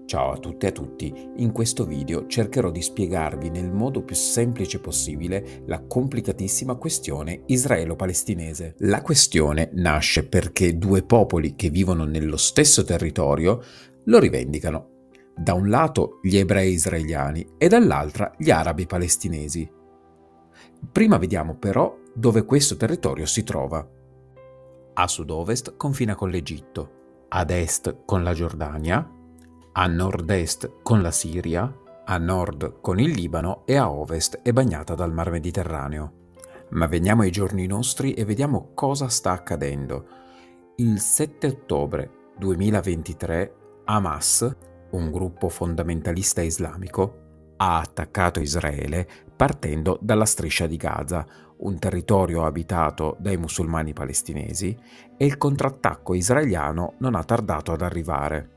Ciao a tutte e a tutti, in questo video cercherò di spiegarvi nel modo più semplice possibile la complicatissima questione israelo-palestinese. La questione nasce perché due popoli che vivono nello stesso territorio lo rivendicano. Da un lato gli ebrei israeliani e dall'altra gli arabi palestinesi. Prima vediamo però dove questo territorio si trova. A sud-ovest confina con l'Egitto, ad est con la Giordania, a nord-est con la Siria, a nord con il Libano e a ovest è bagnata dal Mar Mediterraneo. Ma veniamo ai giorni nostri e vediamo cosa sta accadendo. Il 7 ottobre 2023 Hamas, un gruppo fondamentalista islamico, ha attaccato Israele partendo dalla striscia di Gaza, un territorio abitato dai musulmani palestinesi, e il contrattacco israeliano non ha tardato ad arrivare.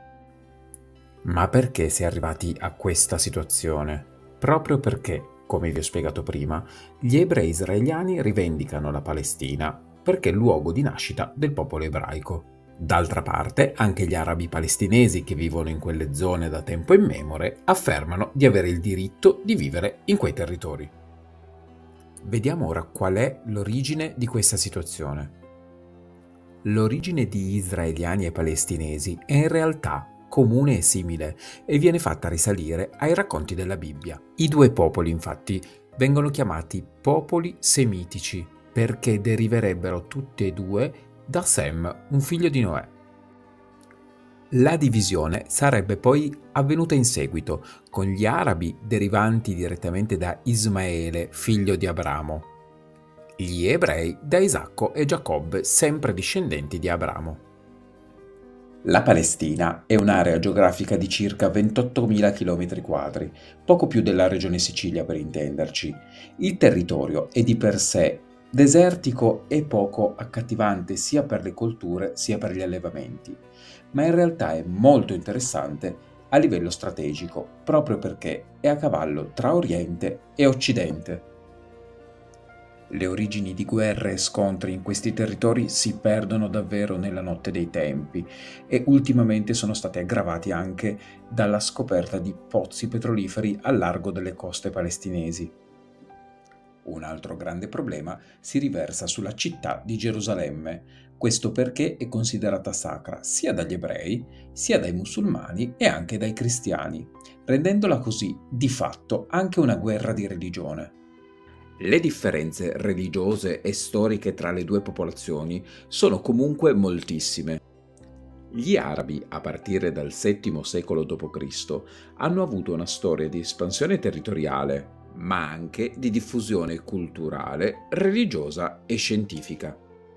Ma perché si è arrivati a questa situazione? Proprio perché, come vi ho spiegato prima, gli ebrei israeliani rivendicano la Palestina perché è il luogo di nascita del popolo ebraico. D'altra parte, anche gli arabi palestinesi che vivono in quelle zone da tempo immemore affermano di avere il diritto di vivere in quei territori. Vediamo ora qual è l'origine di questa situazione. L'origine di israeliani e palestinesi è in realtà comune e simile e viene fatta risalire ai racconti della Bibbia. I due popoli, infatti, vengono chiamati popoli semitici perché deriverebbero tutti e due da Sem, un figlio di Noè. La divisione sarebbe poi avvenuta in seguito, con gli arabi derivanti direttamente da Ismaele, figlio di Abramo, gli ebrei da Isacco e Giacobbe, sempre discendenti di Abramo. La Palestina è un'area geografica di circa 28.000 km², poco più della regione Sicilia per intenderci. Il territorio è di per sé desertico e poco accattivante sia per le colture sia per gli allevamenti, ma in realtà è molto interessante a livello strategico proprio perché è a cavallo tra Oriente e Occidente. Le origini di guerre e scontri in questi territori si perdono davvero nella notte dei tempi e ultimamente sono stati aggravati anche dalla scoperta di pozzi petroliferi al largo delle coste palestinesi. Un altro grande problema si riversa sulla città di Gerusalemme, questo perché è considerata sacra sia dagli ebrei, sia dai musulmani e anche dai cristiani, rendendola così di fatto anche una guerra di religione. Le differenze religiose e storiche tra le due popolazioni sono comunque moltissime. Gli arabi, a partire dal VII secolo d.C., hanno avuto una storia di espansione territoriale, ma anche di diffusione culturale, religiosa e scientifica.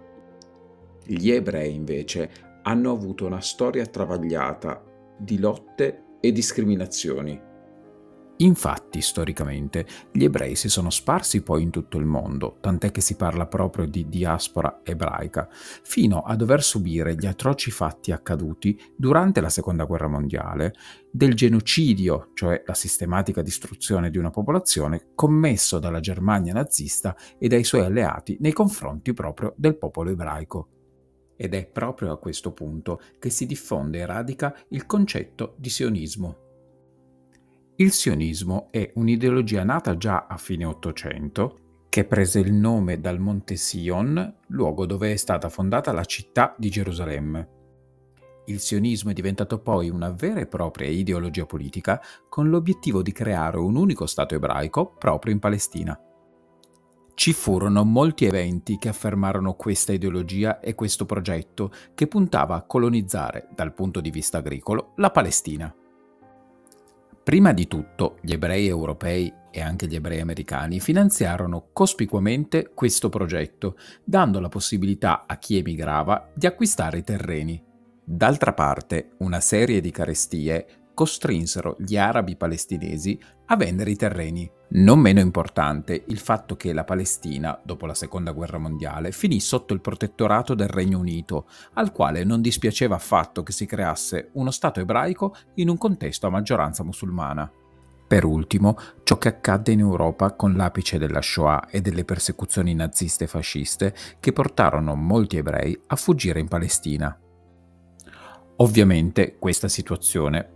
Gli ebrei, invece, hanno avuto una storia travagliata di lotte e discriminazioni. Infatti, storicamente, gli ebrei si sono sparsi poi in tutto il mondo, tant'è che si parla proprio di diaspora ebraica, fino a dover subire gli atroci fatti accaduti durante la Seconda Guerra Mondiale, del genocidio, cioè la sistematica distruzione di una popolazione, commesso dalla Germania nazista e dai suoi alleati nei confronti proprio del popolo ebraico. Ed è proprio a questo punto che si diffonde e radica il concetto di sionismo. Il sionismo è un'ideologia nata già a fine Ottocento, che prese il nome dal Monte Sion, luogo dove è stata fondata la città di Gerusalemme. Il sionismo è diventato poi una vera e propria ideologia politica con l'obiettivo di creare un unico Stato ebraico proprio in Palestina. Ci furono molti eventi che affermarono questa ideologia e questo progetto che puntava a colonizzare, dal punto di vista agricolo, la Palestina. Prima di tutto, gli ebrei europei e anche gli ebrei americani finanziarono cospicuamente questo progetto, dando la possibilità a chi emigrava di acquistare i terreni. D'altra parte, una serie di carestie costrinsero gli arabi palestinesi a vendere i terreni. Non meno importante il fatto che la Palestina, dopo la Seconda Guerra Mondiale, finì sotto il protettorato del Regno Unito, al quale non dispiaceva affatto che si creasse uno Stato ebraico in un contesto a maggioranza musulmana. Per ultimo, ciò che accadde in Europa con l'apice della Shoah e delle persecuzioni naziste e fasciste che portarono molti ebrei a fuggire in Palestina. Ovviamente questa situazione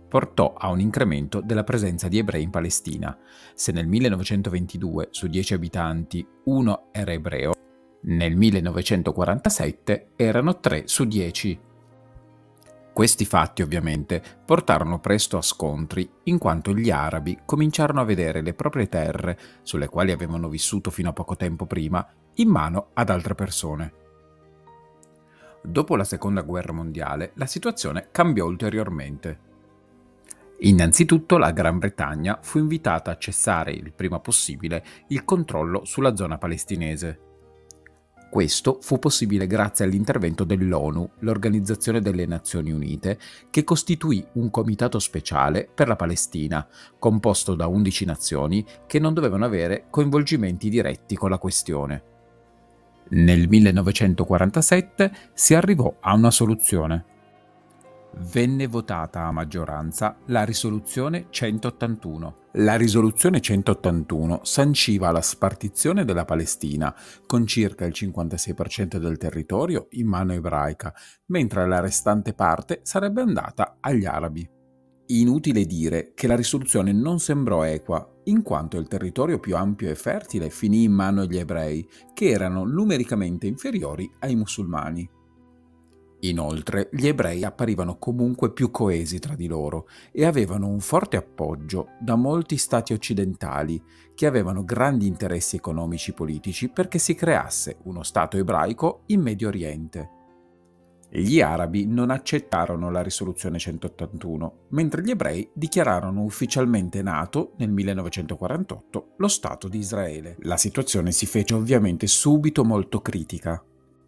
portò a un incremento della presenza di ebrei in Palestina. Se nel 1922 su 10 abitanti uno era ebreo, nel 1947 erano 3 su 10. Questi fatti ovviamente portarono presto a scontri, in quanto gli arabi cominciarono a vedere le proprie terre, sulle quali avevano vissuto fino a poco tempo prima, in mano ad altre persone. Dopo la Seconda Guerra Mondiale la situazione cambiò ulteriormente. Innanzitutto la Gran Bretagna fu invitata a cessare il prima possibile il controllo sulla zona palestinese. Questo fu possibile grazie all'intervento dell'ONU, l'Organizzazione delle Nazioni Unite, che costituì un comitato speciale per la Palestina, composto da 11 nazioni che non dovevano avere coinvolgimenti diretti con la questione. Nel 1947 si arrivò a una soluzione. Venne votata a maggioranza la risoluzione 181. La risoluzione 181 sanciva la spartizione della Palestina, con circa il 56% del territorio in mano ebraica, mentre la restante parte sarebbe andata agli arabi. Inutile dire che la risoluzione non sembrò equa, in quanto il territorio più ampio e fertile finì in mano agli ebrei, che erano numericamente inferiori ai musulmani. Inoltre, gli ebrei apparivano comunque più coesi tra di loro e avevano un forte appoggio da molti stati occidentali che avevano grandi interessi economici e politici perché si creasse uno stato ebraico in Medio Oriente. Gli arabi non accettarono la risoluzione 181, mentre gli ebrei dichiararono ufficialmente nato nel 1948 lo Stato di Israele. La situazione si fece ovviamente subito molto critica.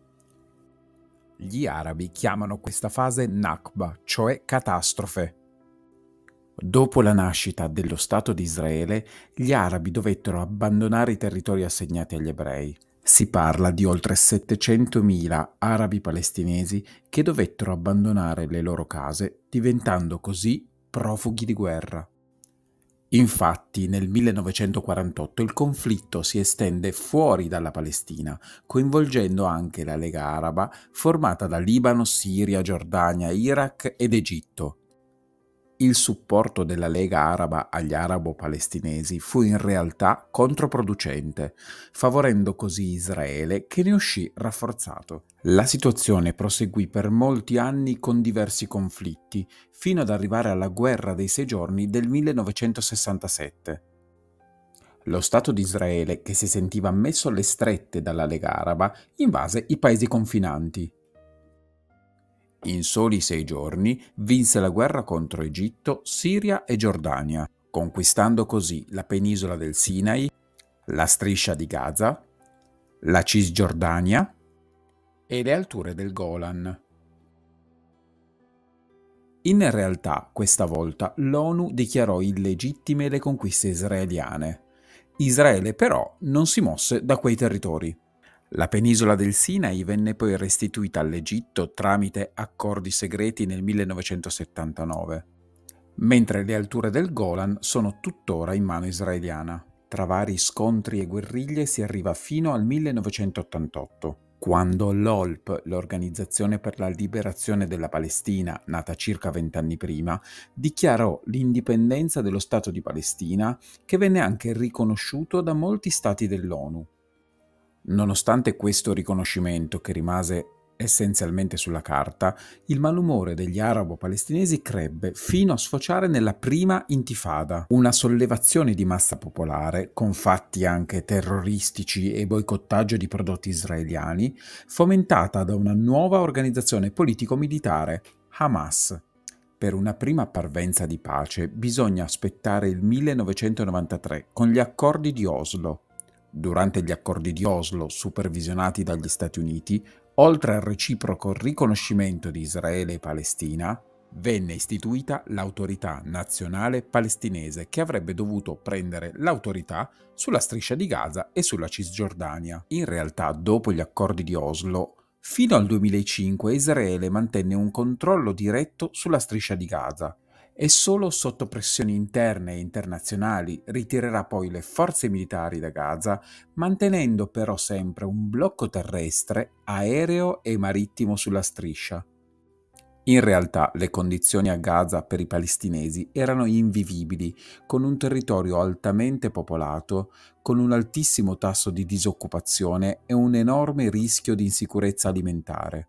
Gli arabi chiamano questa fase Nakba, cioè catastrofe. Dopo la nascita dello Stato di Israele, gli arabi dovettero abbandonare i territori assegnati agli ebrei. Si parla di oltre 700.000 arabi palestinesi che dovettero abbandonare le loro case, diventando così profughi di guerra. Infatti, nel 1948 il conflitto si estende fuori dalla Palestina, coinvolgendo anche la Lega Araba, formata da Libano, Siria, Giordania, Iraq ed Egitto. Il supporto della Lega Araba agli arabo-palestinesi fu in realtà controproducente, favorendo così Israele, che ne uscì rafforzato. La situazione proseguì per molti anni con diversi conflitti, fino ad arrivare alla Guerra dei 6 giorni del 1967. Lo Stato di Israele, che si sentiva messo alle strette dalla Lega Araba, invase i paesi confinanti. In soli 6 giorni vinse la guerra contro Egitto, Siria e Giordania, conquistando così la penisola del Sinai, la striscia di Gaza, la Cisgiordania e le alture del Golan. In realtà, questa volta, l'ONU dichiarò illegittime le conquiste israeliane. Israele però non si mosse da quei territori. La penisola del Sinai venne poi restituita all'Egitto tramite accordi segreti nel 1979, mentre le alture del Golan sono tuttora in mano israeliana. Tra vari scontri e guerriglie si arriva fino al 1988, quando l'OLP, l'Organizzazione per la Liberazione della Palestina, nata circa 20 anni prima, dichiarò l'indipendenza dello Stato di Palestina, che venne anche riconosciuto da molti stati dell'ONU. Nonostante questo riconoscimento, che rimase essenzialmente sulla carta, il malumore degli arabo-palestinesi crebbe fino a sfociare nella prima intifada, una sollevazione di massa popolare, con fatti anche terroristici e boicottaggio di prodotti israeliani, fomentata da una nuova organizzazione politico-militare, Hamas. Per una prima parvenza di pace bisogna aspettare il 1993 con gli accordi di Oslo. Durante gli accordi di Oslo, supervisionati dagli Stati Uniti, oltre al reciproco riconoscimento di Israele e Palestina, venne istituita l'Autorità Nazionale Palestinese, che avrebbe dovuto prendere l'autorità sulla striscia di Gaza e sulla Cisgiordania. In realtà, dopo gli accordi di Oslo, fino al 2005 Israele mantenne un controllo diretto sulla striscia di Gaza, e solo sotto pressioni interne e internazionali ritirerà poi le forze militari da Gaza, mantenendo però sempre un blocco terrestre, aereo e marittimo sulla striscia. In realtà le condizioni a Gaza per i palestinesi erano invivibili, con un territorio altamente popolato, con un altissimo tasso di disoccupazione e un enorme rischio di insicurezza alimentare.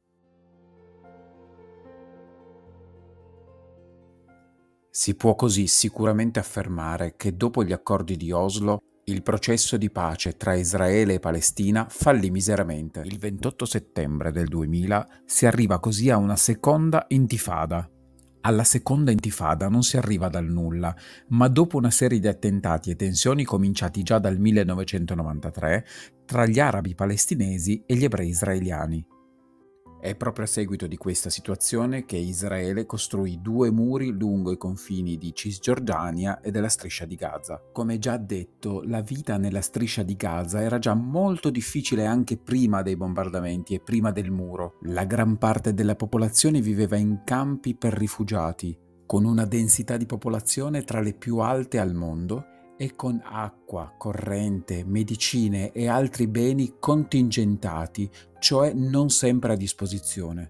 Si può così sicuramente affermare che dopo gli accordi di Oslo il processo di pace tra Israele e Palestina fallì miseramente. Il 28 settembre del 2000 si arriva così a una seconda intifada. Alla seconda intifada non si arriva dal nulla, ma dopo una serie di attentati e tensioni cominciati già dal 1993 tra gli arabi palestinesi e gli ebrei israeliani. È proprio a seguito di questa situazione che Israele costruì 2 muri lungo i confini di Cisgiordania e della Striscia di Gaza. Come già detto, la vita nella Striscia di Gaza era già molto difficile anche prima dei bombardamenti e prima del muro. La gran parte della popolazione viveva in campi per rifugiati, con una densità di popolazione tra le più alte al mondo e con acqua, corrente, medicine e altri beni contingentati, cioè non sempre a disposizione.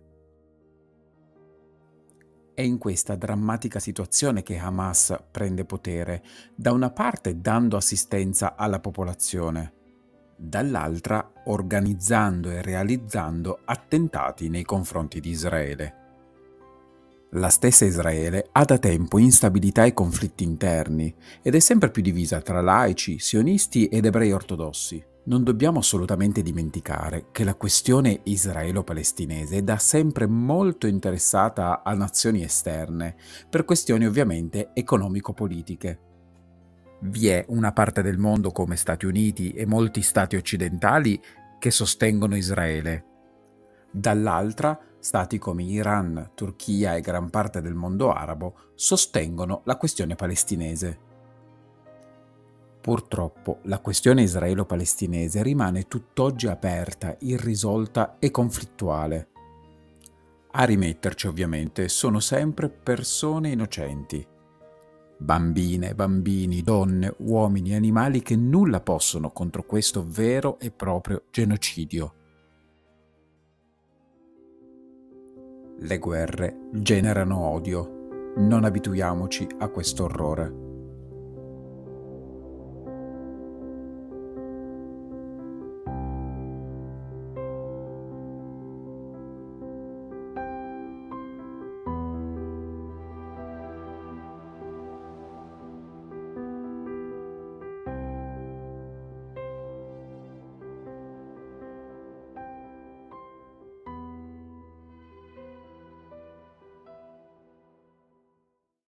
È in questa drammatica situazione che Hamas prende potere, da una parte dando assistenza alla popolazione, dall'altra organizzando e realizzando attentati nei confronti di Israele. La stessa Israele ha da tempo instabilità e conflitti interni ed è sempre più divisa tra laici, sionisti ed ebrei ortodossi. Non dobbiamo assolutamente dimenticare che la questione israelo-palestinese è da sempre molto interessata a nazioni esterne, per questioni ovviamente economico-politiche. Vi è una parte del mondo come Stati Uniti e molti stati occidentali che sostengono Israele. Dall'altra, stati come Iran, Turchia e gran parte del mondo arabo sostengono la questione palestinese. Purtroppo, la questione israelo-palestinese rimane tutt'oggi aperta, irrisolta e conflittuale. A rimetterci, ovviamente, sono sempre persone innocenti. Bambine, bambini, donne, uomini e animali che nulla possono contro questo vero e proprio genocidio. Le guerre generano odio. Non abituiamoci a questo orrore.